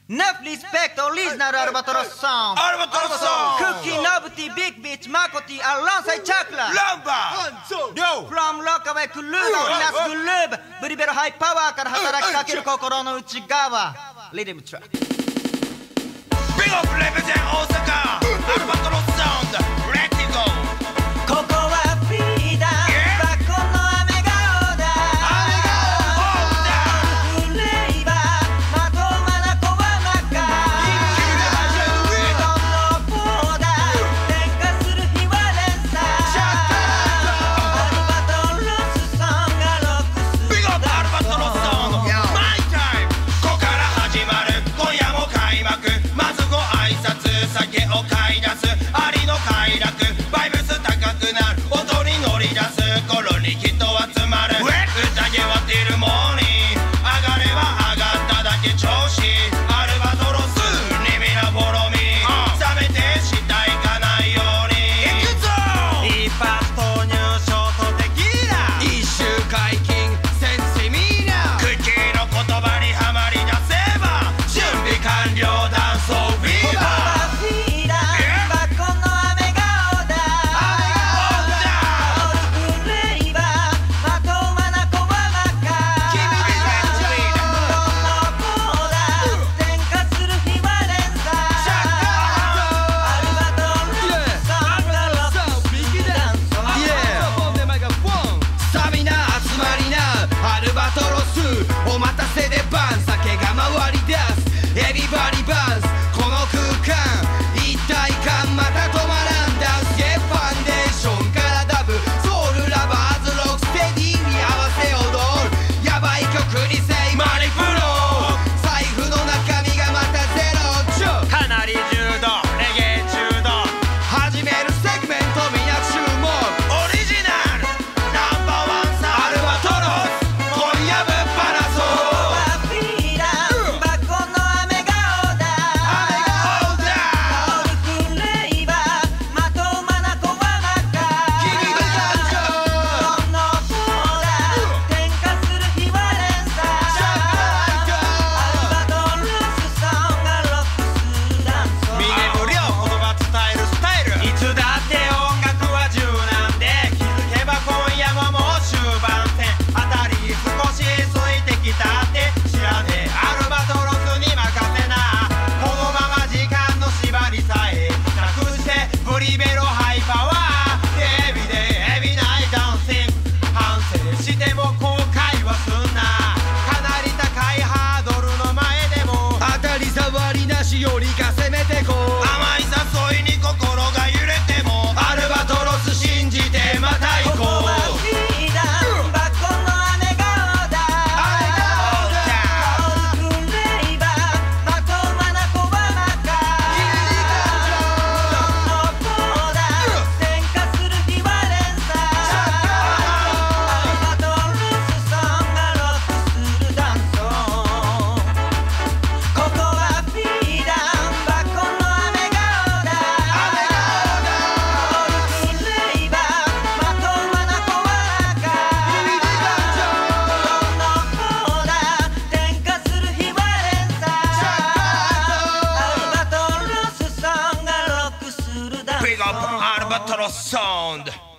Enough respect original Albatross song. Albatross song. Cookie, Novelty, Big Bitch, Makoti, alongside CHAQURA. RUNBIRD. Yo. From Rockaway to Luba, Winners Groove. ブリベルハイパワーから働きかける心の内側。リズムトラック。 Big up represent 大阪。Albatross sound. Let it go. ここはフリーダー。バコの雨顔だ。フレイバー。まとまな子は真っ赤。どのポーダー。転化する日は連鎖。アルバトロスソンがロックする。 Big up Albatross sound. My time. ここから始まる。今夜も開幕。まずご挨拶。酒を買い出す。ありの快楽。バイブス高くなる。音に乗り出す頃に人集まる。宴はティルモーニング。上がれば上がっただけ調子。アルバトロスにみなフォローミー。冷めて下行かないように。行くぞ。 一発投入ショートテキーラ。 一周解禁センシミーナ。クッキーの言葉にはまり出せば準備完了ダンスオフィーバー。お待たせでバン酒が回り出すエビバリバンスこの空間一体感また止まらんダンスゲファンデーションからダブソウルラバーズロックステディに合わせ踊るヤバい曲にせいマニプロ財布の中身がまたゼロかなり重度レゲエ中毒始めるセグメントみんな注目オリジナルナンバーワンサーアルバトロス今夜ぶっ放そうよりか攻めてこう甘い誘いに心が揺れてもアルバトロス信じてまた行こうここはフリーダーバコの雨顔だオールフレイバーまとまな子は真っ赤どのポーダー転化する日は連鎖アルバトロスソンがロックするダンスここはフリーダーBig up Albatross sound.